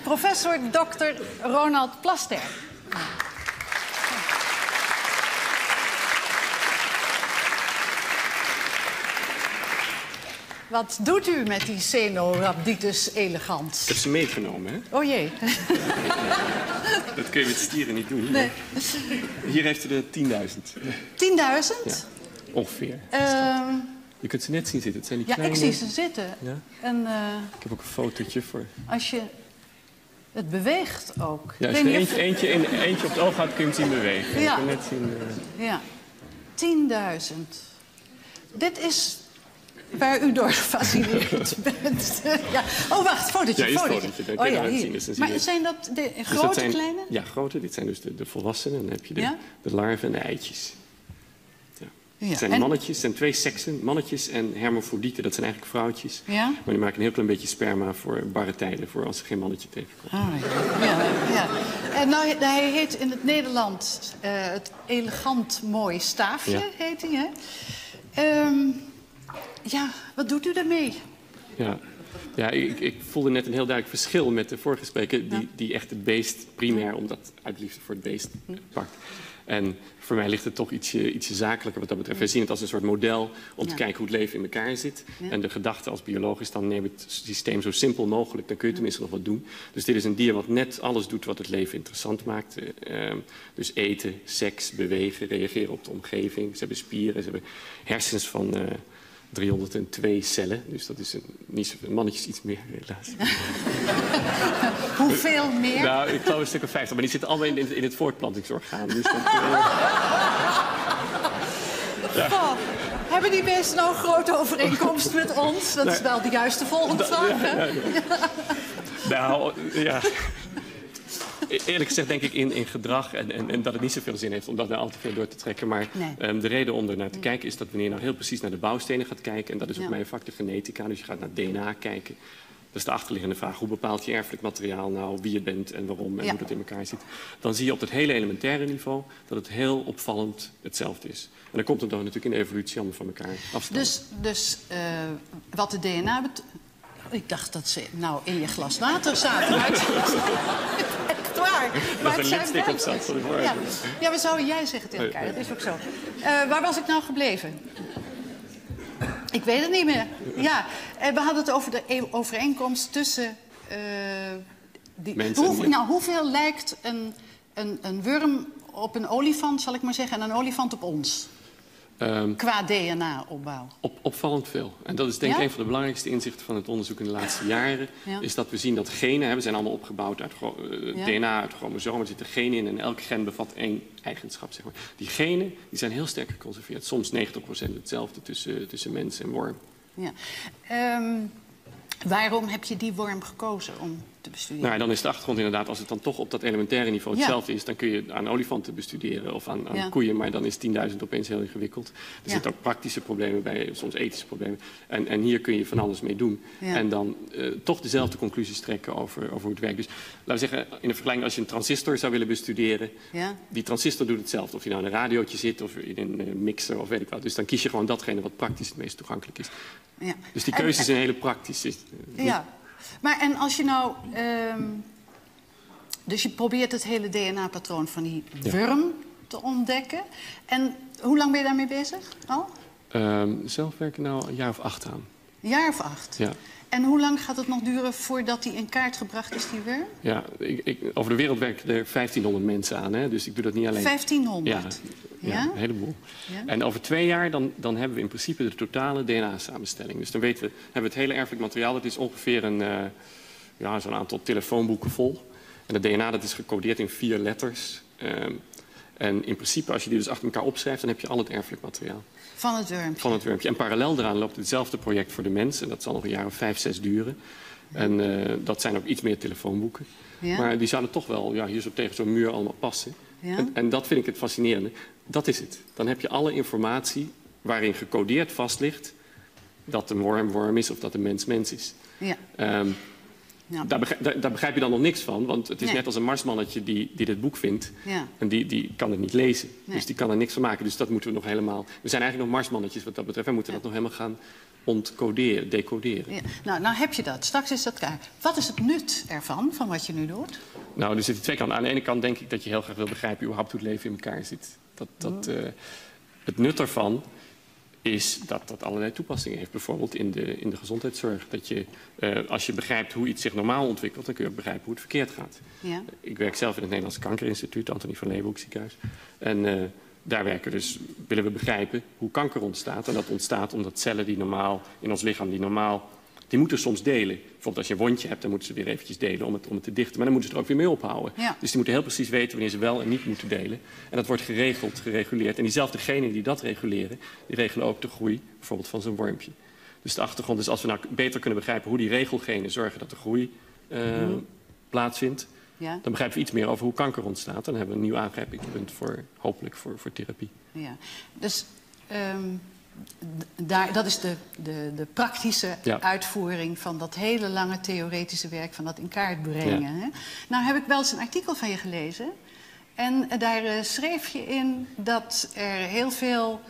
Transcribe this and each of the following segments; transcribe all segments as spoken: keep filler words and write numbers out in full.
professor dokter Ronald Plasterk. Wat doet u met die Caenorhabditis elegans? Ik heb ze meegenomen, hè? Oh jee. Dat kun je met stieren niet doen. Nee. Hier heeft u er tienduizend. tienduizend? Ja, ongeveer. Uh, je kunt ze net zien zitten. Het zijn die ja, kleine... ik zie ze zitten. Ja? En, uh, ik heb ook een fotootje voor... Als je... Het beweegt ook. Ja, als je er eentje, eentje, in, eentje op het oog houdt, kun je hem zien bewegen. Ja. Je kunt net zien... Uh... Ja. tienduizend. Dit is... waar u door gefascineerd bent. Ja. Oh, wacht, fotootje, ja, fotootje. fotootje. Dan oh, kun je ja, eruit hier. zien. Dus dan maar zie je... zijn dat de dus grote, dat zijn, kleine? Ja, grote. Dit zijn dus de, de volwassenen. Dan heb je de, ja? de larven en de eitjes. Ja. Ja. Het zijn en... mannetjes, het zijn twee seksen. Mannetjes en hermafrodieten, dat zijn eigenlijk vrouwtjes. Ja? Maar die maken een heel klein beetje sperma voor barre tijden. Voor als ze geen mannetje tegenkomen. Ah, ja. Ja, ja. En nou, hij heet in het Nederland uh, het elegant mooi staafje, ja. heet hij, hè? Um, ja, wat doet u daarmee? Ja, ja ik, ik voelde net een heel duidelijk verschil met de vorige spreker... die, die echt het beest primair, omdat uit liefde voor het beest, pakt. En voor mij ligt het toch ietsje, ietsje zakelijker wat dat betreft. Wij zien het als een soort model om te ja. kijken hoe het leven in elkaar zit. Ja. En de gedachte als bioloog is dan neem het systeem zo simpel mogelijk. Dan kun je tenminste nog wat doen. Dus dit is een dier wat net alles doet wat het leven interessant maakt. Uh, dus eten, seks, bewegen, reageren op de omgeving. Ze hebben spieren, ze hebben hersens van... Uh, driehonderdtwee cellen, dus dat is een, niet zoveel. Mannetjes iets meer, helaas. Hoeveel meer? Nou, ik geloof een stuk of vijftig, maar die zitten allemaal in, in, in het voortplantingsorgaan. Dus dat, uh... ja. Oh, hebben die beesten nou een grote overeenkomst met ons? Dat nee. is wel de juiste volgende vraag, hè? Ja, ja, ja. Nou, ja... Eerlijk gezegd denk ik in, in gedrag en, en, en dat het niet zoveel zin heeft om dat nou al te veel door te trekken. Maar nee. um, de reden om er naar te nee. kijken is dat wanneer je nou heel precies naar de bouwstenen gaat kijken... en dat is ook ja. mijn vak, de genetica, dus je gaat naar D N A kijken. Dat is de achterliggende vraag. Hoe bepaalt je erfelijk materiaal nou wie je bent en waarom en ja. hoe dat in elkaar zit? Dan zie je op het hele elementaire niveau dat het heel opvallend hetzelfde is. En dan komt het dan natuurlijk in de evolutie allemaal van elkaar afstaan. Dus, dus uh, wat de D N A betreft... Ik dacht dat ze nou in je glas water zaten. Waar. Dat er een lipstick op zat. Ja. ja, maar zou jij zeggen tegen elkaar? Dat is ook zo. Uh, waar was ik nou gebleven? Ik weet het niet meer. Ja, uh, we hadden het over de overeenkomst tussen... Uh, die... Mensen Hoe, nou, hoeveel lijkt een, een, een worm op een olifant, zal ik maar zeggen... en een olifant op ons? Um, Qua D N A-opbouw. Op, opvallend veel. En dat is denk ik ja? een van de belangrijkste inzichten van het onderzoek in de laatste jaren. Ja. Is dat we zien dat genen, hè, we zijn allemaal opgebouwd uit uh, ja. D N A, uit chromosomen. Er zitten genen in en elke gen bevat één eigenschap. Zeg maar. Die genen die zijn heel sterk geconserveerd. Soms negentig procent hetzelfde tussen, tussen mens en worm. Ja. Um, waarom heb je die worm gekozen om te bestuderen? Nou, dan is de achtergrond inderdaad, als het dan toch op dat elementaire niveau hetzelfde ja. is... dan kun je aan olifanten bestuderen of aan, aan ja. koeien... maar dan is tienduizend opeens heel ingewikkeld. Er ja. zitten ook praktische problemen bij, soms ethische problemen. En, en hier kun je van alles mee doen. Ja. En dan uh, toch dezelfde conclusies trekken over, over hoe het werkt. Dus laten we zeggen, in een vergelijking als je een transistor zou willen bestuderen... Ja. die transistor doet hetzelfde. Of je nou in een radiootje zit of in een uh, mixer of weet ik wat. Dus dan kies je gewoon datgene wat praktisch het meest toegankelijk is. Ja. Dus die keuze en, is een hele praktische... Uh, ja. Maar en als je nou... Um, dus je probeert het hele D N A-patroon van die worm ja. te ontdekken. En hoe lang ben je daarmee bezig al? Um, zelf werk ik nou een jaar of acht aan. Een jaar of acht? Ja. En hoe lang gaat het nog duren voordat die in kaart gebracht is, die worm? Ja, ik, ik, over de wereld werken er vijftienhonderd mensen aan. Hè? Dus ik doe dat niet alleen... vijftienhonderd? Ja, ja, ja? een heleboel. Ja? En over twee jaar dan, dan hebben we in principe de totale D N A-samenstelling. Dus dan weten we, hebben we het hele erfelijk materiaal. Dat is ongeveer een, uh, ja, zo'n aantal telefoonboeken vol. En het D N A dat is gecodeerd in vier letters. Um, en in principe, als je die dus achter elkaar opschrijft... dan heb je al het erfelijk materiaal. Van het wurmpje? Van het wurmpje. En parallel daaraan loopt hetzelfde project voor de mens. En dat zal nog een jaar of vijf, zes duren. En uh, dat zijn ook iets meer telefoonboeken. Ja? Maar die zouden toch wel ja, hier zo tegen zo'n muur allemaal passen. Ja? En, en dat vind ik het fascinerende. Dat is het. Dan heb je alle informatie waarin gecodeerd vast ligt... dat een worm worm is of dat een mens mens is. Ja. Um, Ja. Daar, begrijp, daar, daar begrijp je dan nog niks van, want het is nee. net als een marsmannetje die, die dit boek vindt. Ja. En die, die kan het niet lezen, nee. dus die kan er niks van maken. Dus dat moeten we nog helemaal... We zijn eigenlijk nog marsmannetjes wat dat betreft. We moeten ja. dat nog helemaal gaan ontcoderen, decoderen. Ja. Nou, nou heb je dat. Straks is dat klaar. Wat is het nut ervan, van wat je nu doet? Nou, er zitten twee kanten. Aan de ene kant denk ik dat je heel graag wil begrijpen überhaupt hoe het leven in elkaar zit. Dat, dat, uh, het nut ervan is dat dat allerlei toepassingen heeft. Bijvoorbeeld in de, in de gezondheidszorg. Dat je, uh, als je begrijpt hoe iets zich normaal ontwikkelt, dan kun je ook begrijpen hoe het verkeerd gaat. Ja. Ik werk zelf in het Nederlands Kankerinstituut, Antonie van Leeuwenhoek ziekenhuis. En uh, daar werken dus, willen we begrijpen hoe kanker ontstaat. En dat ontstaat omdat cellen die normaal in ons lichaam, die normaal, die moeten soms delen. Bijvoorbeeld als je een wondje hebt, dan moeten ze weer eventjes delen om het, om het te dichten. Maar dan moeten ze er ook weer mee ophouden. Ja. Dus die moeten heel precies weten wanneer ze wel en niet moeten delen. En dat wordt geregeld, gereguleerd. En diezelfde genen die dat reguleren, die regelen ook de groei, bijvoorbeeld van zo'n wormpje. Dus de achtergrond is, als we nou beter kunnen begrijpen hoe die regelgenen zorgen dat de groei uh, mm. plaatsvindt, ja. dan begrijpen we iets meer over hoe kanker ontstaat. En dan hebben we een nieuw aangrijpingspunt voor, hopelijk voor, voor therapie. Ja. Dus um, daar, dat is de, de, de praktische ja. uitvoering van dat hele lange theoretische werk, van dat in kaart brengen. Ja. Hè? Nou heb ik wel eens een artikel van je gelezen. En uh, daar uh, schreef je in dat er heel veel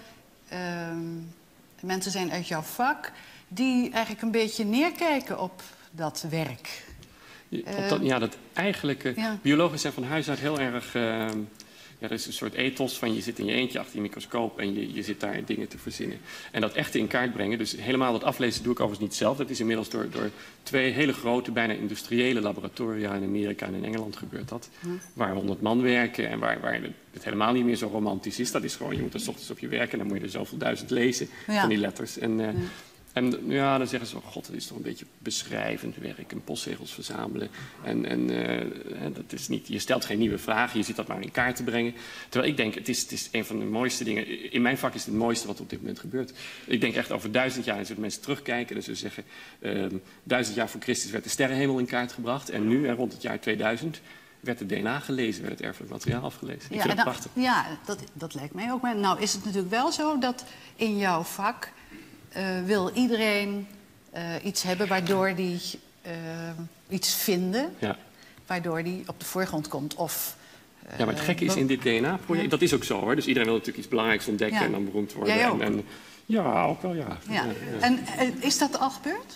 um, mensen zijn uit jouw vak die eigenlijk een beetje neerkijken op dat werk. Op dat, ja, dat eigenlijke... Ja. Biologen zijn van huis uit heel erg... Uh, ja, er is een soort ethos van je zit in je eentje achter je microscoop en je, je zit daar dingen te verzinnen. En dat echte in kaart brengen, dus helemaal dat aflezen doe ik overigens niet zelf. Dat is inmiddels door, door twee hele grote, bijna industriële laboratoria in Amerika en in Engeland gebeurt dat. Hm. Waar honderd man werken en waar, waar het helemaal niet meer zo romantisch is. Dat is gewoon, je moet er 's ochtends op je werken en dan moet je er zoveel duizend lezen ja. van die letters. En, uh, ja. En ja, dan zeggen ze, oh god, dat is toch een beetje beschrijvend werk en postzegels verzamelen. En, en uh, dat is niet, je stelt geen nieuwe vragen, je zit dat maar in kaart te brengen. Terwijl ik denk, het is, het is een van de mooiste dingen. In mijn vak is het het mooiste wat op dit moment gebeurt. Ik denk echt over duizend jaar, en zullen mensen terugkijken en ze zeggen, uh, duizend jaar voor Christus werd de sterrenhemel in kaart gebracht. En nu, en rond het jaar tweeduizend, werd het D N A gelezen, werd het erfelijk materiaal afgelezen. Ik ja, vind het nou, prachtig. Ja, dat, dat lijkt mij ook. Maar nou is het natuurlijk wel zo dat in jouw vak Uh, wil iedereen uh, iets hebben waardoor die uh, iets vinden, ja. waardoor die op de voorgrond komt. Of, uh, ja, maar het gekke is in dit D N A-project, ja. dat is ook zo hoor. Dus iedereen wil natuurlijk iets belangrijks ontdekken ja. en dan beroemd worden. Jij ook? En, en, ja, ook wel, ja. ja. ja, ja. En uh, is dat al gebeurd?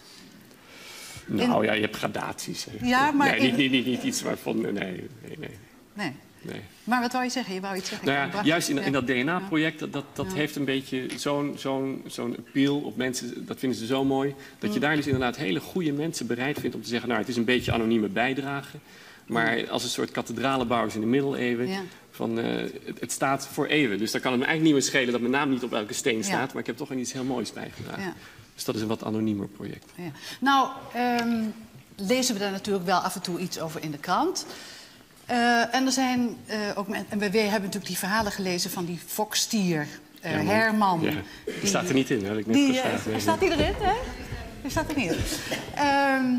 Nou in... ja, je hebt gradaties. Hè. Ja, maar nee, in... niet, niet, niet, niet iets waarvan, nee, nee, nee. Nee. Nee. Maar wat wou je zeggen? Je wou iets zeggen. Nou ja, juist in, in dat D N A-project, dat, dat, dat ja. heeft een beetje zo'n zo'n zo'n appeal op mensen. Dat vinden ze zo mooi. Dat mm. je daar dus inderdaad hele goede mensen bereid vindt om te zeggen, nou, het is een beetje anonieme bijdrage. Maar mm. als een soort kathedralenbouwers in de middeleeuwen. Ja. Van, uh, het, het staat voor eeuwen. Dus daar kan het me eigenlijk niet meer schelen dat mijn naam niet op elke steen staat. Ja. Maar ik heb toch een iets heel moois bijgedragen. Ja. Dus dat is een wat anoniemer project. Ja. Nou, um, lezen we daar natuurlijk wel af en toe iets over in de krant. Uh, en er zijn uh, ook en we, we hebben natuurlijk die verhalen gelezen van die fokstier, uh, ja, Herman. Ja. Die, die staat er niet in, had ik net die, gevraagd. Uh, staat die erin, hè? Die staat er niet in. Uh,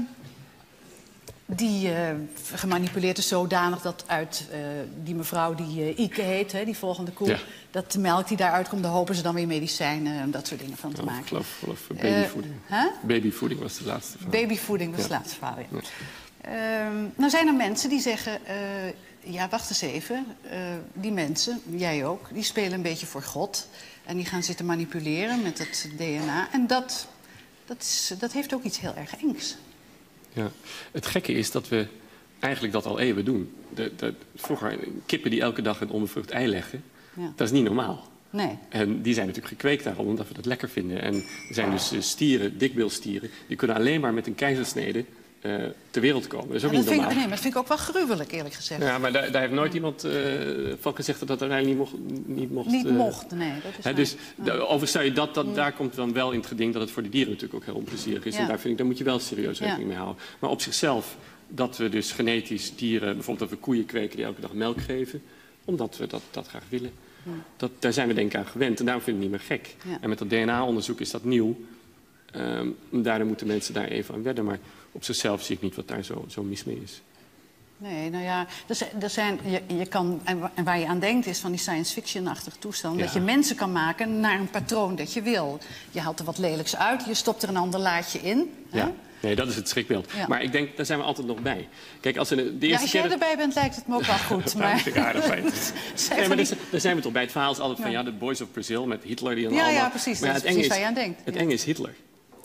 die uh, gemanipuleerd is zodanig dat uit uh, die mevrouw die uh, Ike heet, hè, die volgende koe, ja. dat de melk die daaruit komt, daar hopen ze dan weer medicijnen en dat soort dingen van te ja, maken. Ik geloof, geloof babyvoeding. Uh, huh? Babyvoeding was de laatste verhaal. Babyvoeding was ja. de laatste verhaal, ja. ja. Uh, nou zijn er mensen die zeggen, uh, ja, wacht eens even. Uh, die mensen, jij ook, die spelen een beetje voor God. En die gaan zitten manipuleren met het D N A. En dat, dat, is, dat heeft ook iets heel erg engs. Ja, het gekke is dat we eigenlijk dat al eeuwen doen. De, de, vroeger, kippen die elke dag een onbevrucht ei leggen, ja. dat is niet normaal. Nee. En die zijn natuurlijk gekweekt daarom, omdat we dat lekker vinden. En er zijn dus uh, stieren, dikbeelstieren, die kunnen alleen maar met een keizersnede Uh, ter wereld komen. Dat is ook ja, niet dat normaal. Vind ik, nee, maar dat vind ik ook wel gruwelijk, eerlijk gezegd. Ja, maar daar, daar heeft nooit iemand uh, van gezegd dat dat uiteindelijk niet mocht. Niet mocht, niet uh, mocht nee. Dat is hè, dus ja. Overigens zou je dat, dat, daar komt dan wel in het geding dat het voor de dieren natuurlijk ook heel onplezierig is. Ja. En daar, vind ik, daar moet je wel serieus rekening ja. mee houden. Maar op zichzelf, dat we dus genetisch dieren, bijvoorbeeld dat we koeien kweken die elke dag melk geven, omdat we dat, dat graag willen. Ja. Dat, daar zijn we denk ik aan gewend en daarom vind ik het niet meer gek. Ja. En met dat D N A-onderzoek is dat nieuw. Um, daardoor moeten mensen daar even aan wennen. Maar op zichzelf zie ik niet wat daar zo, zo mis mee is. Nee, nou ja, er zijn, je, je kan, en waar je aan denkt is van die science fiction-achtige toestand. Ja. Dat je mensen kan maken naar een patroon dat je wil. Je haalt er wat lelijks uit, je stopt er een ander laadje in. Ja. Hè? Nee, dat is het schrikbeeld. Ja. Maar ik denk, daar zijn we altijd nog bij. Kijk, als, we de, de eerste ja, als jij keer erbij bent, lijkt het me ook wel goed. Maar... ja, dat nee, maar die... daar zijn we toch bij. Het verhaal is altijd van ja, de Boys of Brazil met Hitler die dan ja, allemaal... Ja, precies. Maar ja, dat is precies waar je aan denkt. Het ja. enge is Hitler.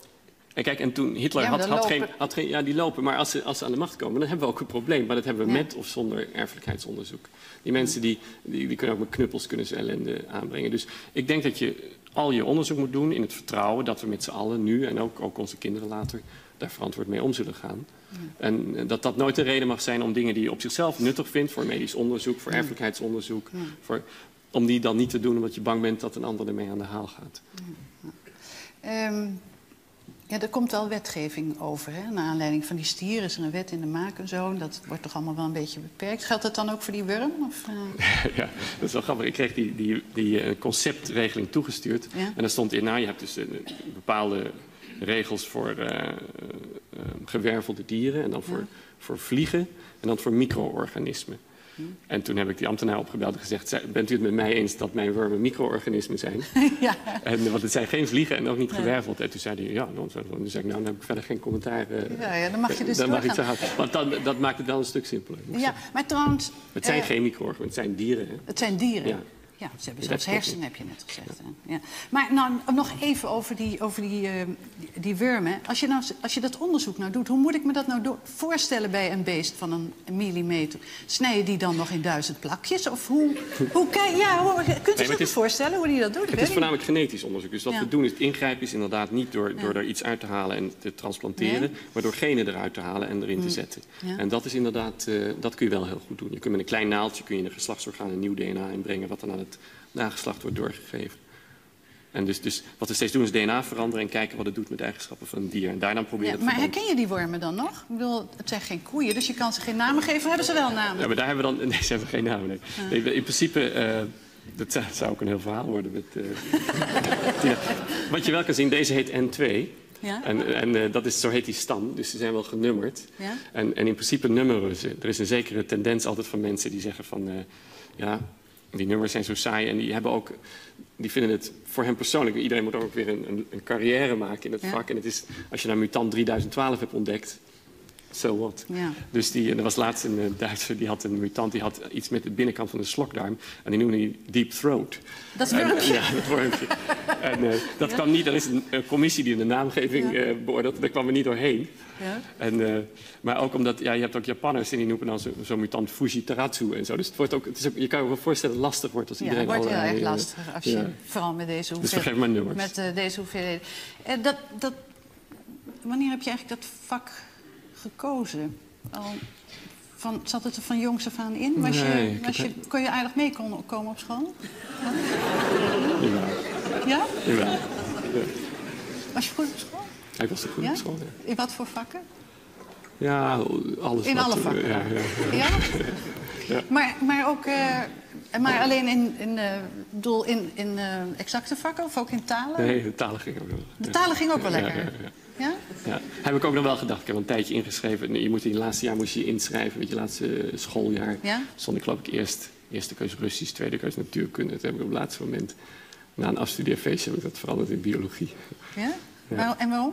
En kijk, en toen Hitler ja, had, had, lopen... geen, had geen... Ja, die lopen. Maar als ze, als ze aan de macht komen, dan hebben we ook een probleem. Maar dat hebben we ja. met of zonder erfelijkheidsonderzoek. Die mensen die, die, die kunnen ook met knuppels kunnen ze ellende aanbrengen. Dus ik denk dat je al je onderzoek moet doen in het vertrouwen dat we met z'n allen nu en ook, ook onze kinderen later daar verantwoord mee om zullen gaan. Ja. En dat dat nooit een reden mag zijn om dingen die je op zichzelf nuttig vindt voor medisch onderzoek, voor erfelijkheidsonderzoek, ja. voor, om die dan niet te doen omdat je bang bent dat een ander ermee aan de haal gaat. Ja, ja. Um, ja, er komt wel wetgeving over. Hè? Naar aanleiding van die stier is er een wet in de maak en zo. Dat wordt toch allemaal wel een beetje beperkt. Geldt dat dan ook voor die wurm? Of, uh... ja, dat is wel grappig. Ik kreeg die, die, die uh, conceptregeling toegestuurd. Ja? En daar stond in, nou, je hebt dus uh, bepaalde regels voor uh, uh, gewervelde dieren. En dan voor, ja. voor vliegen. En dan voor micro-organismen. En toen heb ik die ambtenaar opgebeld en gezegd... bent u het met mij eens dat mijn wormen micro-organismen zijn? Ja. En, want het zijn geen vliegen en ook niet gewerveld. Ja. En toen zei hij, ja, dan, dan zei ik, nou, dan heb ik verder geen commentaar. Uh, ja, ja, dan mag je dus dan mag ik zo Want dan, dat maakt het wel een stuk simpeler. Ja, maar trouwens... Het zijn uh, geen micro-organismen, het zijn dieren. Hè? Het zijn dieren. Ja. Ja, ze hebben zelfs hersenen, heb je net gezegd. Ja. Ja. Maar nou, nog even over die, over die, uh, die, die wormen. Als je, nou, als je dat onderzoek nou doet, hoe moet ik me dat nou do- voorstellen bij een beest van een, een millimeter? Snij je die dan nog in duizend plakjes? Of hoe, hoe, ja, hoe kunt u zich nee, voorstellen hoe die dat doet? Het is voornamelijk genetisch onderzoek. Dus wat ja. we doen is het ingrijpen is inderdaad niet door, door ja. er iets uit te halen en te transplanteren, nee. maar door genen eruit te halen en erin mm. te zetten. Ja. En dat is inderdaad, uh, dat kun je wel heel goed doen. Je kunt met een klein naaldje kun je in een geslachtsorgaan een nieuw D N A inbrengen wat dan aan het nageslacht wordt doorgegeven. En dus, dus wat we steeds doen is D N A veranderen en kijken wat het doet met de eigenschappen van een dier. En daar dan proberen ja, maar herken je die wormen dan nog? Ik bedoel, het zijn geen koeien, dus je kan ze geen namen geven. Hebben ze wel namen? Ja, maar daar hebben we dan... Nee, ze hebben geen namen. Nee. Uh. nee in principe... Uh, dat zou, zou ook een heel verhaal worden met... Uh, ja. Wat je wel kan zien, deze heet N twee. Ja? En, en uh, dat is, zo heet die stam, dus ze zijn wel genummerd. Ja? En, en in principe nummeren ze. Er is een zekere tendens altijd van mensen die zeggen van... Uh, ja, die nummers zijn zo saai en die hebben ook, die vinden het voor hen persoonlijk. Iedereen moet ook weer een, een, een carrière maken in het ja. vak. En het is, als je nou mutant drieduizend twaalf hebt ontdekt, so what. Ja. Dus die, er was laatst een uh, Duitser, die had een mutant, die had iets met de binnenkant van de slokdarm. En die noemde hij deep throat. Dat is wormpje. Ja, dat wormpje. en uh, dat ja? kwam niet, er is een, een commissie die de naamgeving ja. uh, beoordeelt, daar kwam er niet doorheen. Ja. En, uh, maar ook omdat, ja, je hebt ook Japanners en die noemen dan zo'n zo mutant Fujitaratsu en zo. Dus het wordt ook, het is ook, je kan je wel voorstellen dat het lastig wordt als ja, iedereen... Ja, het wordt heel erg uh, lastig, als je, ja. vooral met deze hoeveelheden... Dus vergeef maar nummers. Met uh, deze hoeveelheden. Uh, dat, dat, wanneer heb je eigenlijk dat vak gekozen? Al van, zat het er van jongs af aan in? Was nee, je, was je, kon je aardig mee komen op school? Jawel. Ja? Jawel. Ja. Was je goed op school? Ik was er goed ja? op school, ja. In wat voor vakken? Ja, alles. In wat, alle vakken? Ja? ja, ja. ja? ja. Maar, maar ook... Uh, maar alleen in, in, uh, bedoel, in, in uh, exacte vakken of ook in talen? Nee, de talen ging ook wel. De talen ging ook wel lekker? Ja, ja, ja. Ja? Ja, heb ik ook nog wel gedacht. Ik heb een tijdje ingeschreven. Je moet in het laatste jaar moest je inschrijven, met je laatste schooljaar. Ja? Stond ik geloof ik eerst, eerste keus Russisch, tweede keus natuurkunde. Dat heb ik op het laatste moment, na een afstudeerfeestje, heb ik dat veranderd in biologie. Ja? Ja. En waarom?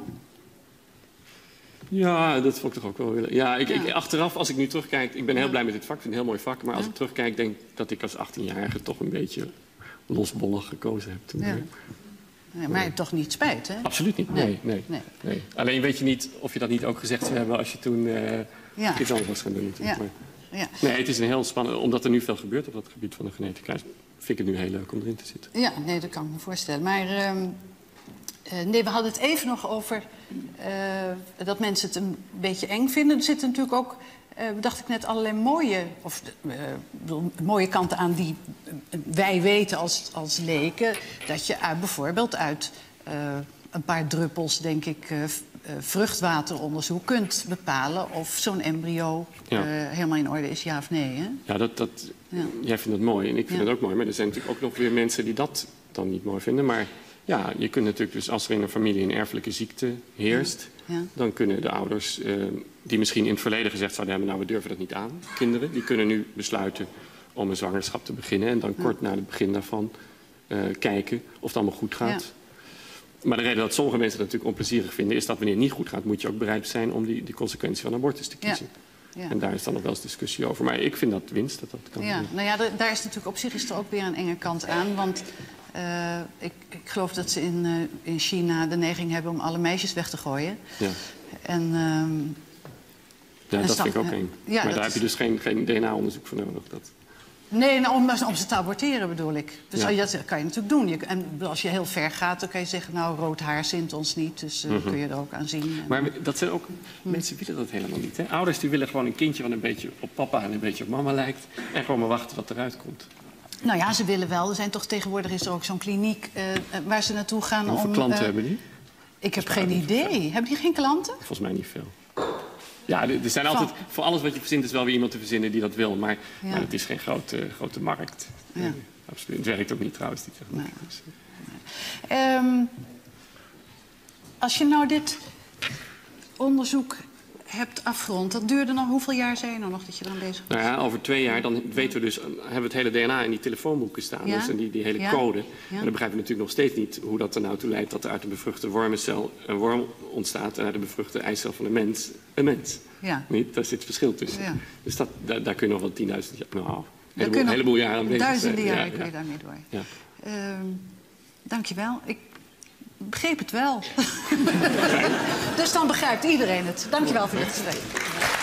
Ja, dat vond ik toch ook wel willen. Ja, ik, ja. Ik, achteraf, als ik nu terugkijk, ik ben heel ja. blij met dit vak, ik vind het een heel mooi vak. Maar als ja. ik terugkijk, denk ik dat ik als achttienjarige toch een beetje losbollig gekozen heb toen. Ja. Ja, maar je hebt toch niet spijt, hè? Absoluut niet, nee. nee, nee, nee. nee. Alleen weet je niet of je dat niet ook gezegd zou hebben als je toen uh, ja. iets anders was gaan doen. Natuurlijk. Ja. Maar, ja. Nee, het is een heel spannend, omdat er nu veel gebeurt op dat gebied van de genetica, vind ik het nu heel leuk om erin te zitten. Ja, nee, dat kan ik me voorstellen. Maar um, uh, nee, we hadden het even nog over uh, dat mensen het een beetje eng vinden. Er zitten natuurlijk ook... Uh, dacht ik net allerlei mooie, of, uh, bedoel, mooie kanten aan die uh, wij weten als, als leken. Dat je uit, bijvoorbeeld uit uh, een paar druppels, denk ik, uh, uh, vruchtwateronderzoek kunt bepalen of zo'n embryo ja. uh, helemaal in orde is, ja of nee. Hè? Ja, dat, dat, ja, jij vindt het mooi en ik vind ja. het ook mooi. Maar er zijn natuurlijk ook nog weer mensen die dat dan niet mooi vinden. Maar ja, je kunt natuurlijk dus als er in een familie een erfelijke ziekte heerst... Ja. Ja. Dan kunnen de ouders, uh, die misschien in het verleden gezegd zouden hebben... nou, we durven dat niet aan, kinderen... die kunnen nu besluiten om een zwangerschap te beginnen... en dan ja. kort na het begin daarvan uh, kijken of het allemaal goed gaat. Maar de reden dat sommige mensen het natuurlijk onplezierig vinden... is dat wanneer het niet goed gaat, moet je ook bereid zijn... om die, die consequentie van abortus te kiezen. Ja. Ja. En daar is dan nog wel eens discussie over. Maar ik vind dat winst, dat dat kan. Ja, nou ja, daar is natuurlijk op zich is er ook weer een enge kant aan. Want uh, ik, ik geloof dat ze in, uh, in China de neiging hebben om alle meisjes weg te gooien. Ja. En, um, ja, dat vind ik ook eng. Ja, maar daar is... heb je dus geen, geen D N A-onderzoek voor nodig. Dat... Nee, nou, om, om ze te aborteren bedoel ik. Dus ja. dat kan je natuurlijk doen. Je, en als je heel ver gaat, dan kan je zeggen... nou, rood haar zint ons niet, dus uh, mm-hmm. kun je er ook aan zien. En... Maar dat zijn ook... Hm. Mensen willen dat helemaal niet, hè? Ouders die willen gewoon een kindje wat een beetje op papa en een beetje op mama lijkt... en gewoon maar wachten wat eruit komt. Nou ja, ze willen wel. Er zijn toch tegenwoordig is er ook zo'n kliniek uh, waar ze naartoe gaan om... Hoeveel klanten uh, hebben die? Ik heb geen idee. Hebben die geen klanten? Volgens mij niet veel. Ja, er zijn altijd, voor alles wat je verzint is wel weer iemand te verzinnen die dat wil. Maar, ja. maar het is geen grote, grote markt. Ja. Nee, absoluut. Het werkt ook niet trouwens, die techniek. Nee. Nee. Um, als je nou dit onderzoek hebt afgerond, dat duurde nog, hoeveel jaar zijn er nog dat je dan bezig was? Nou ja, over twee jaar dan weten we dus, hebben we het hele D N A in die telefoonboeken staan. Ja? Dus en die, die hele ja? code. Ja? En dan begrijpen we natuurlijk nog steeds niet hoe dat er nou toe leidt dat er uit een bevruchte wormencel een worm ontstaat en uit de bevruchte eicel van een mens een mens. Ja. Niet? Daar zit verschil tussen. Ja. Dus dat, daar, daar kun je nog wel tienduizend jaar, nou, een heleboel, nog heleboel jaren aan bezig zijn. Duizenden jaren ja, kun ja. je daarmee door. Ja. Um, dankjewel. Ik begreep het wel. Dus dan begrijpt iedereen het. Dankjewel voor dit gesprek.